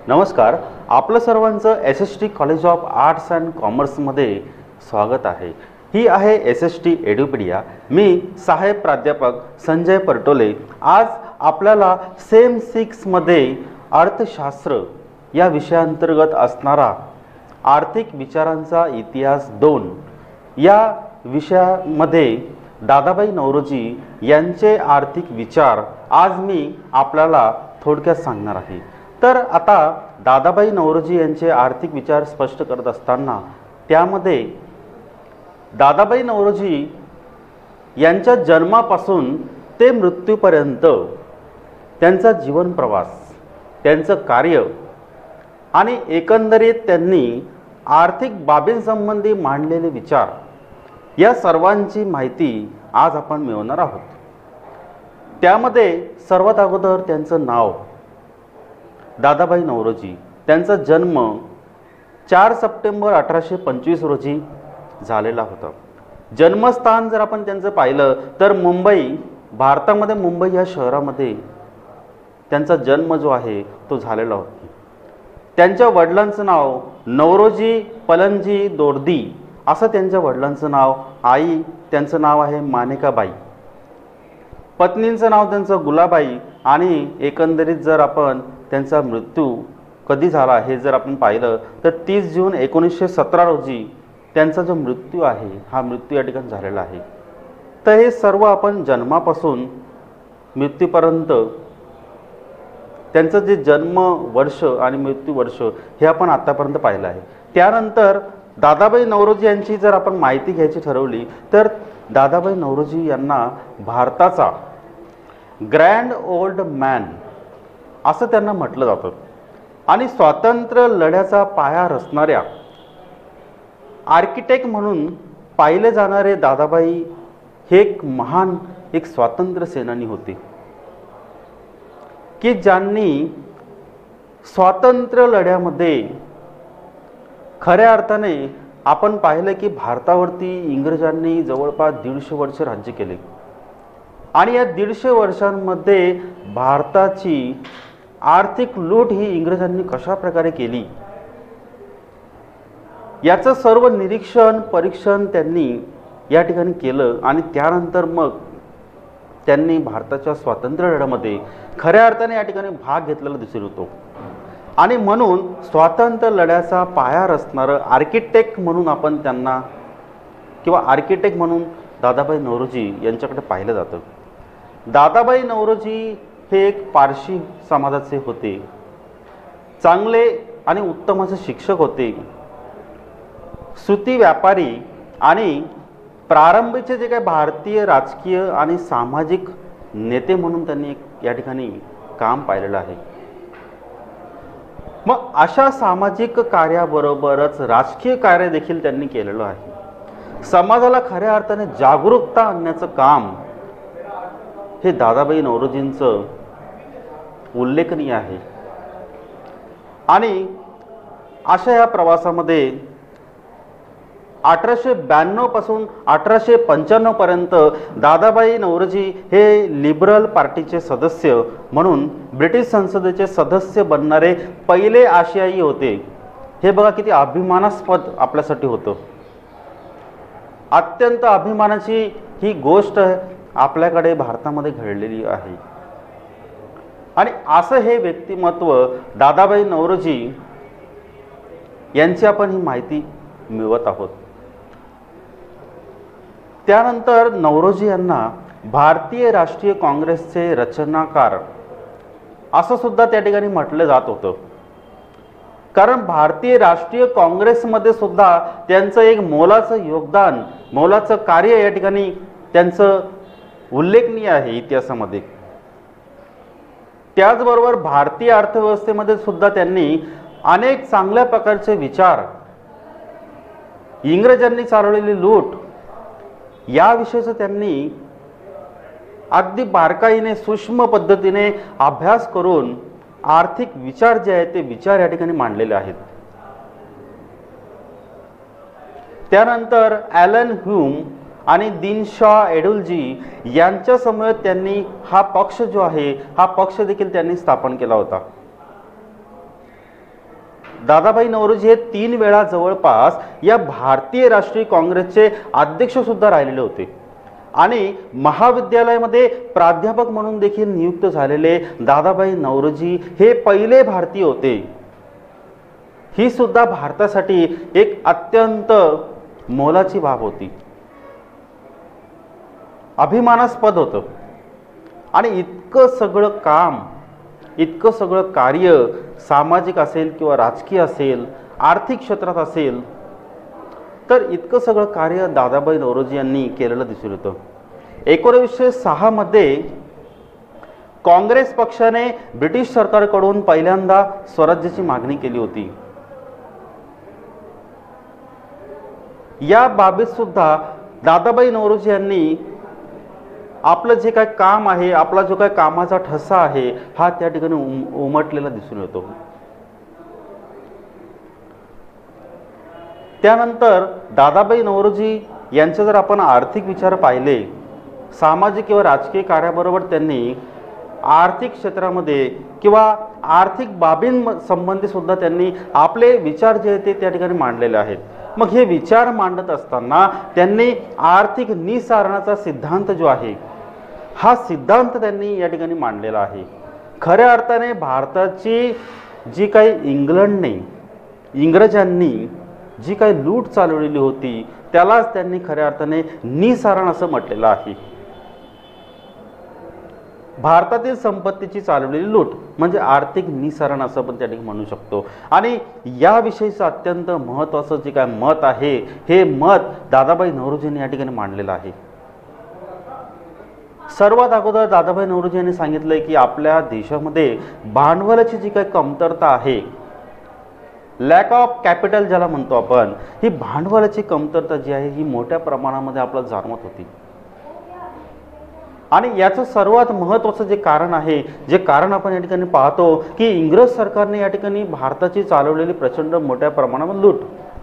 नमस्कार. आपलं सर्वांचं SST college of arts and कॉमर्समध्ये स्वागत आहे. ही आहे SST एड्युपीडिया. मी साहेब प्राध्यापक संजय परटोले. आज आपल्याला सेम 6 मध्ये अर्थशास्त्र या विषयांतर्गत असणारा आर्थिक विचारांचा इतिहास 2 या विषयामध्ये दादाभाई नौरोजी यांचे आर्थिक विचार आज मी आपल्याला थोडक्यात सांगणार आहे. तर आता दादाभाई नौरोजी यांचे आर्थिक विचार स्पष्ट करत असताना त्यामध्ये दादाभाई नौरोजी यांच्या जन्मापासून ते मृत्यूपर्यंत त्यांचा जीवन प्रवास, त्यांचं कार्य आणि एकंदरीत त्यांनी आर्थिक बाबींसंबंधी मांडलेले विचार या सर्वांची माहिती आज आपण मिळवणार आहोत. त्यामध्ये सर्वात अगोदर त्यांचं नाव दादाभाई नौरोजी. त्यांचा जन्म 4 सप्टेंबर 1825 रोजी झालेला होता. जन्मस्थान जर आपण त्यांचं पाहिलं तर मुंबई, भारतामध्ये मुंबई या शहरामध्ये त्यांचा जन्म जो आहे तो झालेला होता. त्यांच्या वडिलांचं नाव नौरोजी पलनजी दोर्दी असं त्यांच्या वडिलांचं नाव. आई त्यांचं नाव आहे माणिकाबाई. पत्नींचं नाव त्यांचं गुलाबाई. आणि एकंदरीत जर आपण त्यांचा मृत्यू कधी झाला हे जर आपण पाहिलं तर 30 जून 1917 रोजी त्यांचा जो मृत्यू आहे हा मृत्यू या ठिकाणी झालेला आहे. तर हे सर्व आपण जन्मापासून मृत्यूपर्यंत त्यांचं जे जन्म वर्ष आणि मृत्यू वर्ष हे आपण आतापर्यंत पाहिलं आहे. त्यानंतर दादाभाई नौरोजी यांची जर आपण माहिती घ्यायची ठरवली तर दादाभाई नौरोजी यांना भारताचा ग्रँड ओल्ड मॅन असं त्यांना म्हटलं जातं. आणि स्वातंत्र्य लढ्याचा पाया रचणाऱ्या आर्किटेक्ट म्हणून पाहिले जाणारे दादाभाई हे एक महान स्वातंत्र्य सेनानी होते की ज्यांनी स्वातंत्र्य लढ्यामध्ये खऱ्या अर्थाने आपण पाहिलं की भारतावरती इंग्रजांनी जवळपास 150 वर्ष राज्य केले. आणि या 150 वर्षांमध्ये भारताची आर्थिक लूट ही इंग्रजांनी कशा प्रकारे केली याचं सर्व निरीक्षण परीक्षण त्यांनी या ठिकाणी केलं. आणि त्यानंतर मग त्यांनी भारताच्या स्वातंत्र्य लढ्यामध्ये खऱ्या अर्थाने या ठिकाणी भाग घेतलेला दिसून येतो. आणि म्हणून स्वातंत्र्य लढ्याचा पाया रचणारं आर्किटेक्ट म्हणून आपण त्यांना किंवा आर्किटेक्ट म्हणून दादाभाई नौरोजी यांच्याकडे पाहिलं जातं. दादाभाई नौरोजी हे एक पारशी समाजाचे होते. चांगले आणि उत्तम असे शिक्षक होते. सुती व्यापारी आणि प्रारंभीचे जे काही भारतीय राजकीय आणि सामाजिक नेते म्हणून त्यांनी या ठिकाणी काम पाहिलेलं आहे. मग अशा सामाजिक कार्याबरोबरच राजकीय कार्य देखील त्यांनी केलेलं आहे. समाजाला खऱ्या अर्थाने जागरूकता आणण्याचं काम हे दादाभाई नौरोजींचं उल्लेखनीय आहे. आणि अशा या प्रवासामध्ये 1892 पासून 1895 पर्यंत दादाभाई नौरोजी हे लिबरल पार्टीचे सदस्य म्हणून ब्रिटिश संसदेचे सदस्य बनणारे पहिले आशियाई होते. हे बघा किती अभिमानास्पद आपल्यासाठी होतं. अत्यंत अभिमानाची ही गोष्ट आपल्याकडे भारतामध्ये घडलेली आहे. आणि असं हे व्यक्तिमत्व दादाभाई नौरोजी यांची आपण ही माहिती मिळवत आहोत. त्यानंतर नौरोजी यांना भारतीय राष्ट्रीय काँग्रेसचे रचनाकार असं सुद्धा त्या ठिकाणी म्हटलं जात होतं. कारण भारतीय राष्ट्रीय काँग्रेसमध्ये सुद्धा त्यांचं एक मोलाचं योगदान, मोलाचं कार्य या ठिकाणी त्यांचं उल्लेखनीय आहे इतिहासामध्ये. त्याचबरोबर भारतीय अर्थव्यवस्थेमध्ये सुद्धा त्यांनी अनेक चांगल्या प्रकारचे विचार, इंग्रजांनी चालवलेली लूट याविषयीचं त्यांनी अगदी बारकाईने सूक्ष्म पद्धतीने अभ्यास करून आर्थिक विचार जे आहेत ते विचार या ठिकाणी मांडलेले आहेत. त्यानंतर ॲलन ह्यूम आणि दिनशॉ एडुलजी यांच्या समवेत त्यांनी हा पक्ष जो आहे हा पक्ष देखील त्यांनी स्थापन केला होता. दादाभाई नौरोजी हे 3 वेळा जवळपास या भारतीय राष्ट्रीय काँग्रेसचे अध्यक्ष सुद्धा राहिलेले होते आणि महाविद्यालयामध्ये प्राध्यापक म्हणून देखील नियुक्त झालेले दादाभाई नौरोजी हे पहिले भारतीय होते। ही सुद्धा भारतासाठी एक अत्यंत मोलाची बाब होती, अभिमानास्पद होतं। आणि इतकं सगळं काम, इतकं सगळं कार्य सामाजिक असेल किंवा राजकीय असेल, आर्थिक क्षेत्रात असेल, तर इतकं सगळं कार्य दादाभाई नौरोजी यांनी केलेलं दिसून येतं। 1906 मध्ये काँग्रेस पक्षाने ब्रिटिश सरकारकडून पहिल्यांदा स्वराज्याची मागणी केली होती। या बाबीत सुद्धा दादाभाई नौरोजी यांनी आपलं जे काय काम आहे, आपला जो काय कामाचा ठसा आहे, हा त्या ठिकाणी उमटलेला दिसून येतो। त्यानंतर दादाभाई नौरोजी यांचे जर आपण आर्थिक विचार पाहिले, सामाजिक किंवा राजकीय कार्याबरोबर त्यांनी आर्थिक क्षेत्रामध्ये किंवा आर्थिक बाबींसंबंधी सुद्धा त्यांनी आपले विचार जे आहेत ते त्या ठिकाणी मांडलेले आहेत। मग हे विचार मांडत असताना त्यांनी आर्थिक निःसारणाचा सिद्धांत जो आहे, हा सिद्धांत त्यांनी या ठिकाणी मांडलेला आहे। खऱ्या अर्थाने भारताची जी काही इंग्रजांनी जी काही लूट चालवलेली होती, त्यालाच त्यांनी खऱ्या अर्थाने निःसारण असं म्हटलेलं आहे। भारतातील संपत्तीची चालवलेली लूट म्हणजे आर्थिक निःसारण असं पण त्या ठिकाणी म्हणू शकतो। आणि याविषयीचं अत्यंत महत्त्वाचं जे काय मत आहे, हे मत दादाभाई नौरोजींनी या ठिकाणी मांडलेलं आहे। सर्वात अगोदर दादाभाई नौरोजी यांनी सांगितलंय की आपल्या देशामध्ये भांडवलाची जी काही कमतरता आहे, लॅक ऑफ कॅपिटल ज्याला म्हणतो आपण, ही भांडवलाची कमतरता जी आहे ही मोठ्या प्रमाणामध्ये आपल्याला जाणवत होती। आणि याचं सर्वात महत्त्वाचं जे कारण आहे, जे कारण आपण या ठिकाणी पाहतो की इंग्रज सरकारने या ठिकाणी भारताची चालवलेली प्रचंड मोठ्या प्रमाणावर लूट,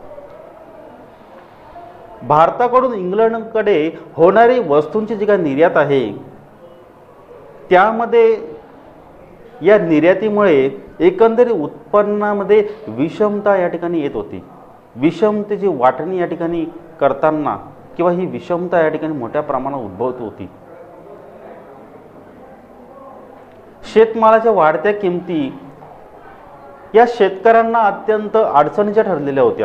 भारताकडून इंग्लंडकडे होणारी वस्तूंची जी काही निर्यात आहे, त्यामध्ये या निर्यातीमुळे एकंदरीत उत्पन्नामध्ये विषमता या ठिकाणी येत होती। विषमतेची वाटणी या ठिकाणी करताना किंवा ही विषमता या ठिकाणी मोठ्या प्रमाणात उद्भवत होती। शेतमालाच्या वाढत्या किमती या शेतकऱ्यांना अत्यंत अडचणीच्या ठरलेल्या होत्या।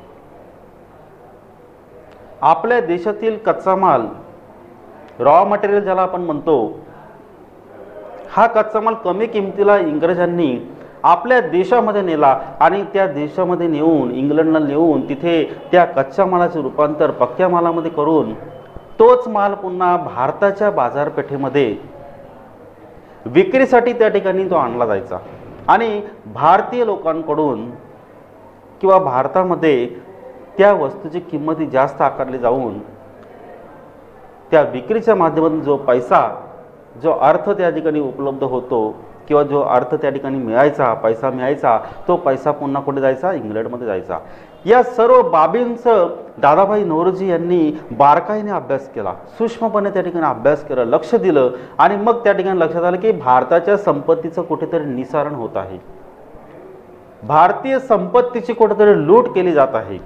आपल्या देशातील कच्चा माल, रॉ मटेरियल ज्याला आपण म्हणतो, हा कच्चा माल कमी किमतीला इंग्रजांनी आपल्या देशामध्ये नेला आणि त्या देशामध्ये नेऊन, इंग्लंडला नेऊन तिथे त्या कच्च्या मालाचे रूपांतर पक्क्या मालामध्ये करून तोच माल पुन्हा भारताच्या बाजारपेठेमध्ये विक्रीसाठी त्या ठिकाणी तो आणला जायचा आणि भारतीय लोकांकडून किंवा भारतामध्ये त्या वस्तूची किंमत जास्त आकारली जाऊन त्या विक्रीच्या माध्यमातून जो पैसा, जो अर्थ त्या ठिकाणी उपलब्ध होतो किंवा जो अर्थ त्या ठिकाणी मिळायचा, पैसा मिळायचा, तो पैसा पुन्हा कुठे जायचा? इंग्लंडमध्ये जायचा। या सर्व बाबींचं दादाभाई नौरोजी यांनी बारकाईने अभ्यास केला, सूक्ष्मपणे त्या ठिकाणी अभ्यास केला, लक्ष दिलं आणि मग त्या ठिकाणी लक्षात आलं की भारताच्या संपत्तीचं कुठेतरी निःसारण होत आहे, भारतीय संपत्तीची कुठेतरी लूट केली जात आहे।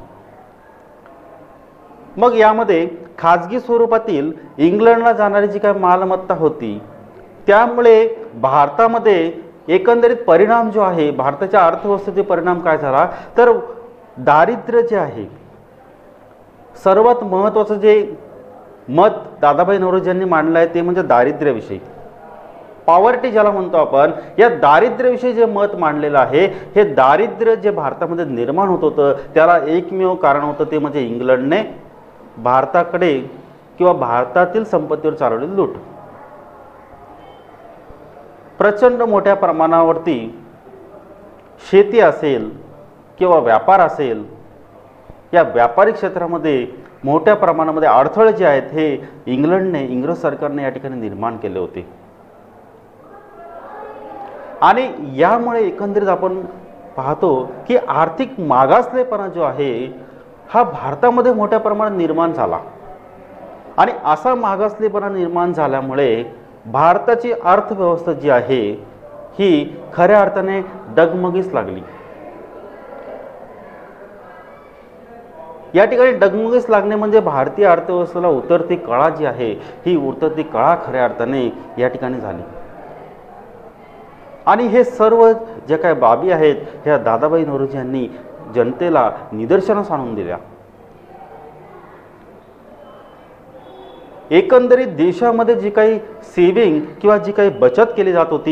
मग यामध्ये खाजगी स्वरूपातील इंग्लंडला जाणारी जी काही मालमत्ता होती, त्यामुळे भारतामध्ये एकंदरीत परिणाम जो आहे, भारताच्या अर्थव्यवस्थेचे परिणाम काय झाला तर दारिद्र्य जे आहे, सर्वात महत्त्वाचं जे मत दादाभाई नौरोजी यांनी मांडलं आहे ते म्हणजे दारिद्र्याविषयी, पॉवर्टी ज्याला म्हणतो आपण, या दारिद्र्याविषयी जे मत मांडलेलं आहे, हे दारिद्र्य जे भारतामध्ये निर्माण होत होतं त्याला एकमेव कारण होतं ते म्हणजे इंग्लंडने भारताकडे किंवा भारतातील संपत्तीवर चालवलेली लूट। प्रचंड मोठ्या प्रमाणावरती शेती असेल किंवा व्यापार असेल, या व्यापारी क्षेत्रामध्ये मोठ्या प्रमाणामध्ये अडथळे जे आहेत हे इंग्रज सरकारने या ठिकाणी निर्माण केले होते आणि यामुळे एकंदरीत आपण पाहतो की आर्थिक मागासलेपणा जो आहे हा भारतामध्ये मोठ्या प्रमाणात निर्माण झाला आणि असा मागासलेपणा निर्माण झाल्यामुळे भारताची अर्थव्यवस्था जी आहे ही खऱ्या अर्थाने डगमगीस लागली या ठिकाणी डगमगीस लागणे म्हणजे भारतीय अर्थव्यवस्थेला उतरती कळा जी आहे ही उतरती कळा खऱ्या अर्थाने या ठिकाणी झाली। आणि हे सर्व जे काही बाबी आहेत ह्या दादाभाई नौरोजी यांनी जनतेला निदर्शनास आणून दिल्या। एकंदरीत देशामध्ये जी काही सेविंग किंवा जी काही बचत केली जात होती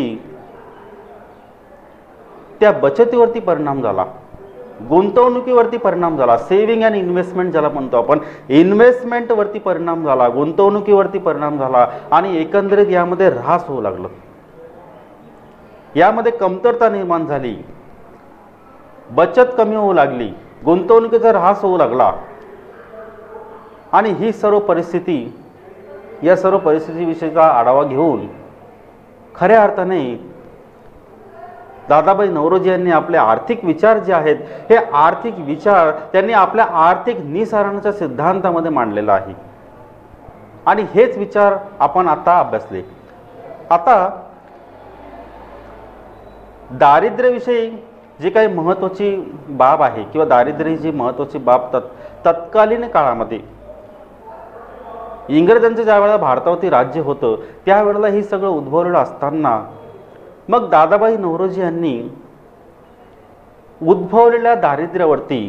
त्या बचतीवरती परिणाम झाला, गुंतवणुकीवरती परिणाम झाला, सेविंग अँड इन्व्हेस्टमेंट ज्याला म्हणतो आपण, इन्व्हेस्टमेंटवरती परिणाम झाला, गुंतवणुकीवरती परिणाम झाला आणि एकंदरीत यामध्ये ऱ्हास होऊ लागलं, यामध्ये कमतरता निर्माण झाली, बचत कमी होऊ लागली, गुंतवणुकीचा ऱ्हास होऊ लागला। आणि ही सर्व परिस्थिती, या सर्व परिस्थितीविषयीचा आढावा घेऊन खऱ्या अर्थाने दादाभाई नौरोजी यांनी आपले आर्थिक विचार जे आहेत हे आर्थिक विचार त्यांनी आपल्या आर्थिक निसरणाच्या सिद्धांतामध्ये मांडलेला आहे आणि हेच विचार आपण आता अभ्यासले। आता दारिद्र्याविषयी जी काही महत्त्वाची बाब आहे किंवा दारिद्र्य ही जी महत्त्वाची बाब तत्कालीन काळामध्ये इंग्रजांचं ज्या वेळेला भारतावरती राज्य होतं त्यावेळेला ही सगळं उद्भवलेलं असताना मग दादाभाई नौरोजी यांनी उद्भवलेल्या दारिद्र्यावरती,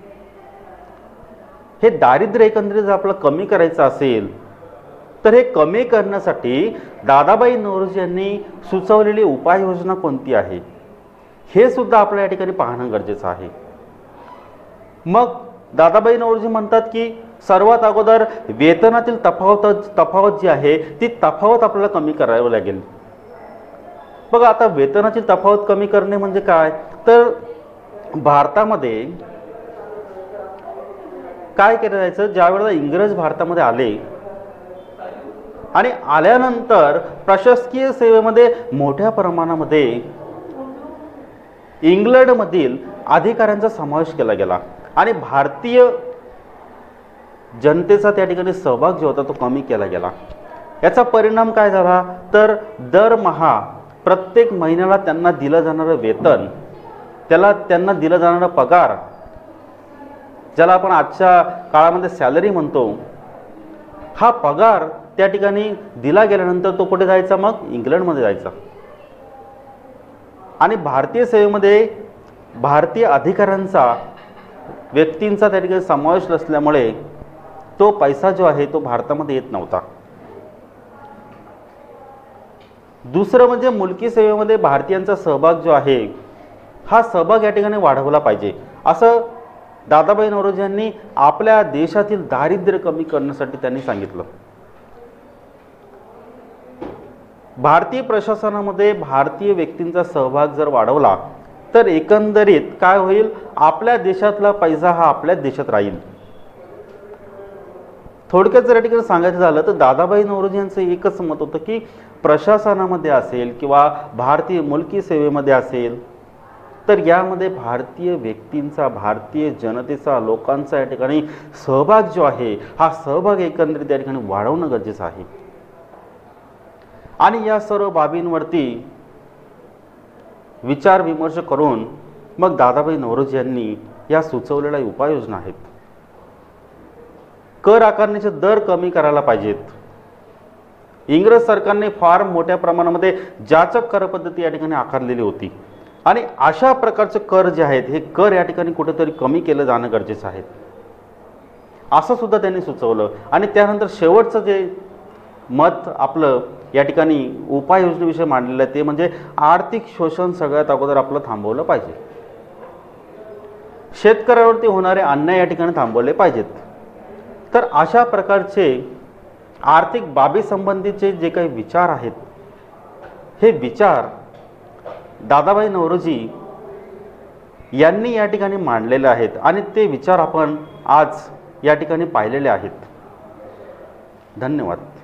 हे दारिद्र्य एकंदरीत जर आपल्याला कमी करायचं असेल तर हे कमी करण्यासाठी दादाभाई नौरोजी यांनी सुचवलेली उपाययोजना कोणती आहे हे सुद्धा आपल्या या ठिकाणी पाहणं गरजेचं आहे। मग दादाभाई नौरोजी म्हणतात की सर्वात अगोदर वेतनातील तफावत जी आहे ती तफावत आपल्याला कमी करावी लागेल। बघा आता वेतनाची तफावत कमी करणे म्हणजे काय, तर भारतामध्ये काय केलं जायचं, ज्या वेळेला इंग्रज भारतामध्ये आले आणि आल्यानंतर प्रशासकीय सेवेमध्ये मोठ्या प्रमाणामध्ये इंग्लंडमधील अधिकाऱ्यांचा समावेश केला गेला आणि भारतीय जनतेचा त्या ठिकाणी सहभाग जो होता तो कमी केला गेला। याचा परिणाम काय झाला, तर दरमहा प्रत्येक महिन्याला त्यांना दिलं जाणारं वेतन, त्यांना दिला जाणारा पगार, ज्याला आपण आजच्या काळामध्ये सॅलरी म्हणतो, हा पगार त्या ठिकाणी दिला गेल्यानंतर तो कुठे जायचा, मग इंग्लंडमध्ये जायचा। आणि भारतीय सेवेमध्ये भारतीय अधिकाऱ्यांचा, व्यक्तींचा त्या ठिकाणी समावेश नसल्यामुळे तो पैसा जो आहे तो भारतामध्ये येत नव्हता। दुसरं म्हणजे मुलकी सेवेमध्ये भारतीयांचा सहभाग जो आहे हा सहभाग या ठिकाणी वाढवला पाहिजे, असं दादाभाई नौरोजी यांनी आपल्या देशातील दारिद्र्य कमी करण्यासाठी त्यांनी सांगितलं। भारतीय प्रशासनामध्ये भारतीय व्यक्तींचा सहभाग जर वाढवला तर एकंदरीत काय होईल, आपल्या देशातला पैसा हा आपल्याच देशात राहील। थोडक्यात जर या ठिकाणी सांगायचं झालं तर दादाभाई नौरोजी यांचं एकच मत होतं की प्रशासनामध्ये असेल किंवा भारतीय मुलकी सेवेमध्ये असेल तर यामध्ये भारतीय व्यक्तींचा, भारतीय जनतेचा, लोकांचा या ठिकाणी सहभाग जो आहे हा सहभाग एकंदरीत या ठिकाणी वाढवणं गरजेचं आहे। आणि या सर्व बाबींवरती विचार विमर्श करून मग दादाभाई नौरोजी यांनी या सुचवलेल्या उपाययोजना आहेत। कर आकारण्याचे दर कमी करायला पाहिजेत। इंग्रज सरकारने फार मोठ्या प्रमाणामध्ये जाचक कर पद्धती या ठिकाणी आकारलेली होती आणि अशा प्रकारचे कर जे आहेत हे कर या ठिकाणी कुठेतरी कमी केलं जाणं गरजेचं आहे असं सुद्धा त्यांनी सुचवलं। आणि त्यानंतर शेवटचं जे मत आपलं या ठिकाणी उपाययोजनेविषयी मांडलेलं आहे ते म्हणजे आर्थिक शोषण सगळ्यात अगोदर आपलं थांबवलं पाहिजे, शेतकऱ्यावरती होणारे अन्याय या ठिकाणी थांबवले पाहिजेत। तर अशा प्रकारचे आर्थिक बाबी संबंधीचे जे काही विचार आहेत हे विचार दादाभाई नौरोजी यांनी या ठिकाणी मांडलेले आहेत आणि ते विचार आपण आज या ठिकाणी पाहिलेले आहेत। धन्यवाद।